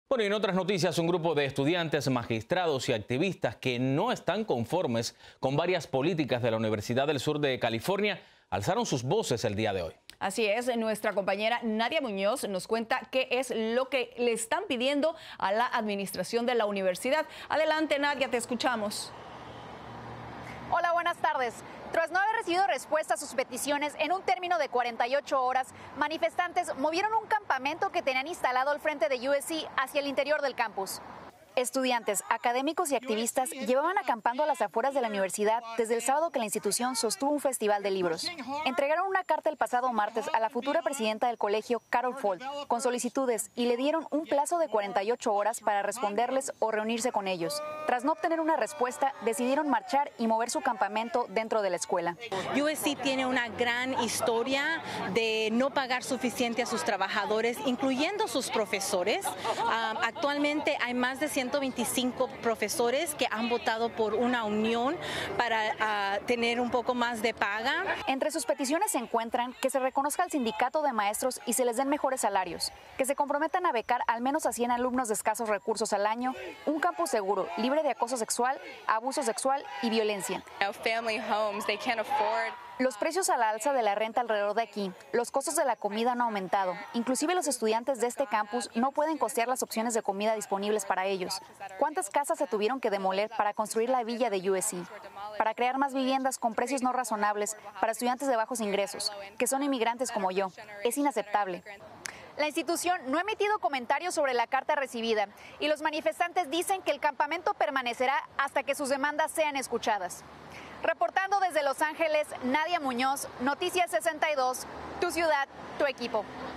Bueno, y en otras noticias, un grupo de estudiantes, magistrados y activistas que no están conformes con varias políticas de la Universidad del Sur de California alzaron sus voces el día de hoy. Así es, nuestra compañera Nadia Muñoz nos cuenta qué es lo que le están pidiendo a la administración de la universidad. Adelante, Nadia, te escuchamos. Hola, buenas tardes. Tras no haber recibido respuesta a sus peticiones en un término de 48 horas, manifestantes movieron un campamento que tenían instalado al frente de USC hacia el interior del campus. Estudiantes, académicos y activistas llevaban acampando a las afueras de la universidad desde el sábado que la institución sostuvo un festival de libros. Entregaron una carta el pasado martes a la futura presidenta del colegio, Carol Folt, con solicitudes y le dieron un plazo de 48 horas para responderles o reunirse con ellos. Tras no obtener una respuesta, decidieron marchar y mover su campamento dentro de la escuela. USC tiene una gran historia de no pagar suficiente a sus trabajadores, incluyendo sus profesores. Actualmente hay más de 125 profesores que han votado por una unión para tener un poco más de paga. Entre sus peticiones se encuentran que se reconozca al sindicato de maestros y se les den mejores salarios, que se comprometan a becar al menos a 100 alumnos de escasos recursos al año, un campus seguro, libre de acoso sexual, abuso sexual y violencia. Los precios a la alza de la renta alrededor de aquí, los costos de la comida han aumentado. Inclusive los estudiantes de este campus no pueden costear las opciones de comida disponibles para ellos. ¿Cuántas casas se tuvieron que demoler para construir la villa de USC? Para crear más viviendas con precios no razonables para estudiantes de bajos ingresos, que son inmigrantes como yo. Es inaceptable. La institución no ha emitido comentarios sobre la carta recibida y los manifestantes dicen que el campamento permanecerá hasta que sus demandas sean escuchadas. Reportando desde Los Ángeles, Nadia Muñoz, Noticias 62, tu ciudad, tu equipo.